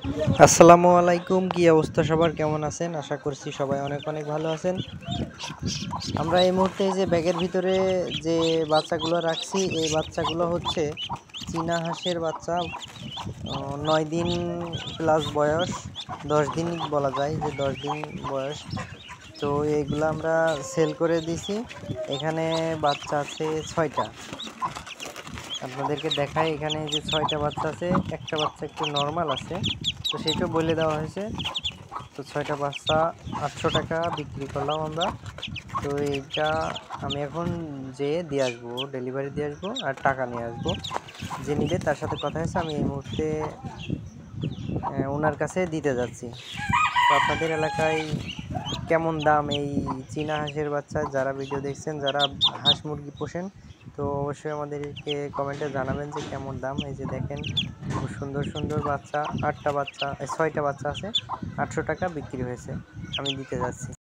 আসসালামু আলাইকুম, কি অবস্থা সবার, কেমন আছেন? আশা করছি সবাই অনেক অনেক ভালো আছেন। আমরা এই মুহূর্তে এই যে ব্যাগের ভিতরে যে বাচ্চাগুলো রাখছি, এই বাচ্চাগুলো হচ্ছে চীনা হাঁসের বাচ্চা। 9 দিন প্লাস বয়স, 10 দিন বলা যায়, যে 10 দিন বয়স। তো এইগুলো আমরা সেল করে দিছি। এখানে বাচ্চা আছে 6টা। আপনাদেরকে দেখাই, এখানে যে 6টা বাচ্চা আছে, একটা বাচ্চা একটু নর্মাল আছে, তো সেইটাও বলে দেওয়া হয়েছে। তো 6টা বাচ্চা 800 টাকা বিক্রি করলাম আমরা। তো এইটা আমি এখন যেয়ে দিয়ে আসবো, ডেলিভারি দিয়ে আসবো আর টাকা নিয়ে আসবো। যে নিবে তার সাথে কথা হয়েছে, আমি এই মুহূর্তে ওনার কাছে দিতে যাচ্ছি। তো আপনাদের এলাকায় কেমন দাম এই চীনা হাঁসের বাচ্চা? যারা ভিডিও দেখছেন, যারা হাঁস মুরগি পোষেন, তো অবশ্যই আমাদেরকে কমেন্টে জানাবেন যে কেমন দাম। এই যে দেখেন, খুব সুন্দর সুন্দর বাচ্চা, 6টা বাচ্চা আছে, 800 টাকা বিক্রি হয়েছে। আমি দিতে যাচ্ছি।